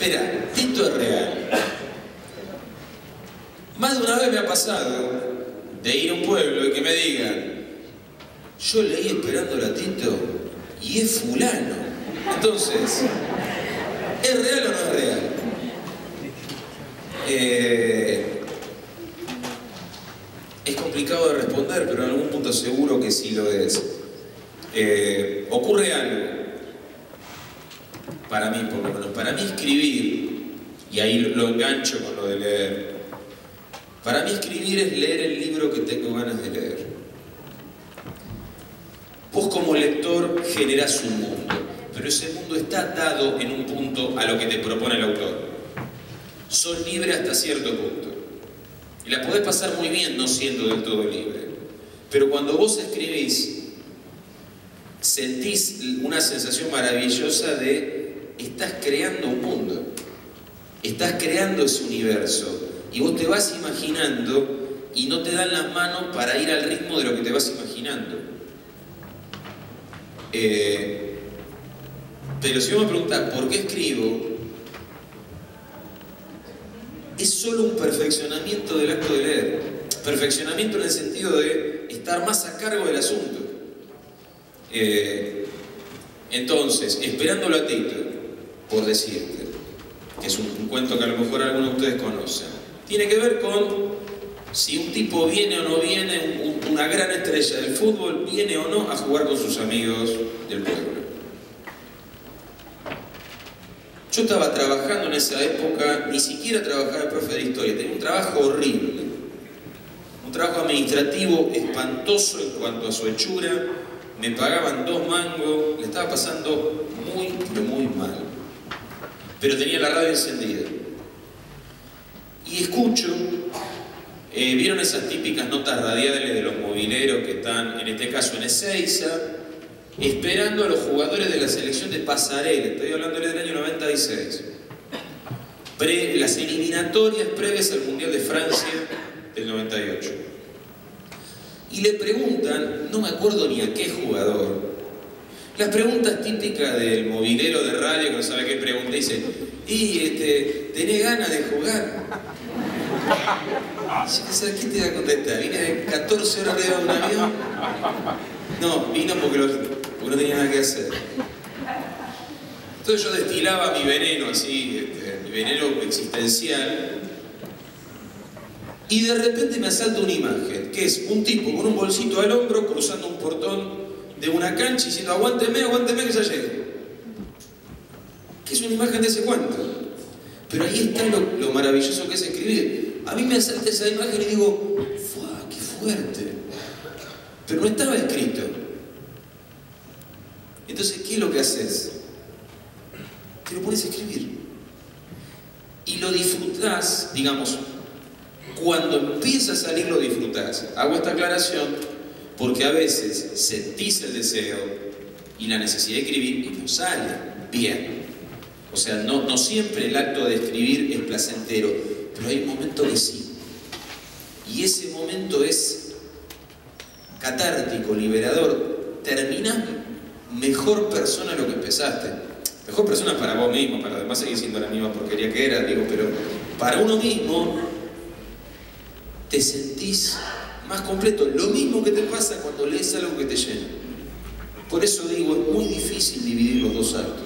Esperá, Tito es real. Más de una vez me ha pasado de ir a un pueblo y que me digan, yo leí Esperándola a Tito y es fulano. Entonces, ¿es real o no es real? Es complicado de responder, pero en algún punto seguro que sí lo es. Ocurre algo, para mí por lo menos, para mí escribir, y ahí lo engancho con lo de leer, para mí escribir es leer el libro que tengo ganas de leer. Vos como lector generás un mundo, pero ese mundo está atado en un punto a lo que te propone el autor. Sos libre hasta cierto punto. Y la podés pasar muy bien no siendo del todo libre. Pero cuando vos escribís, sentís una sensación maravillosa de estás creando un mundo. Estás creando ese universo. Y vos te vas imaginando y no te dan las manos para ir al ritmo de lo que te vas imaginando. Pero si vos me preguntás ¿por qué escribo? Es solo un perfeccionamiento del acto de leer. Perfeccionamiento en el sentido de estar más a cargo del asunto. Entonces, Esperándola a Tito, por decirte, que es un cuento que a lo mejor algunos de ustedes conocen, tiene que ver con si un tipo viene o no viene, una gran estrella del fútbol, viene o no a jugar con sus amigos del pueblo. Yo estaba trabajando en esa época, ni siquiera trabajaba de profe de historia, tenía un trabajo horrible. Un trabajo administrativo espantoso en cuanto a su hechura, me pagaban 2 mangos, le estaba pasando muy, pero muy mal. Pero tenía la radio encendida. Y escucho, ¿vieron esas típicas notas radiales de los mobileros que están, en este caso en Ezeiza, esperando a los jugadores de la selección de Pasarela? Estoy hablando del año 96. Las eliminatorias previas al Mundial de Francia del 98. Y le preguntan, no me acuerdo ni a qué jugador, las preguntas típicas del mobilero de radio que no sabe qué pregunta, dice, ¿tenés ganas de jugar? ¿Qué te va a contestar? ¿Vine de 14 horas arriba de un avión? No, vino porque no tenía nada que hacer. Entonces yo destilaba mi veneno así, mi veneno existencial, y de repente me asalta una imagen, que es un tipo con un bolsito al hombro cruzando un portón de una cancha diciendo aguánteme, aguánteme que ya llego. Que es una imagen de ese cuento. Pero ahí está lo maravilloso que es escribir. A mí me asalta esa imagen y digo, ¡fua, qué fuerte! Pero no estaba escrito. Entonces, ¿qué es lo que haces? Te lo pones a escribir. Y lo disfrutás, digamos, cuando empieza a salir lo disfrutás. Hago esta aclaración porque a veces sentís el deseo y la necesidad de escribir y no sale bien. O sea, no siempre el acto de escribir es placentero, pero hay un momento que sí. Y ese momento es catártico, liberador. Terminás mejor persona de lo que empezaste. Mejor persona para vos mismo, para los demás seguir siendo la misma porquería que era, digo, pero para uno mismo te sentís más completo. Lo mismo que te pasa cuando lees algo que te llena. Por eso digo, es muy difícil dividir los dos actos.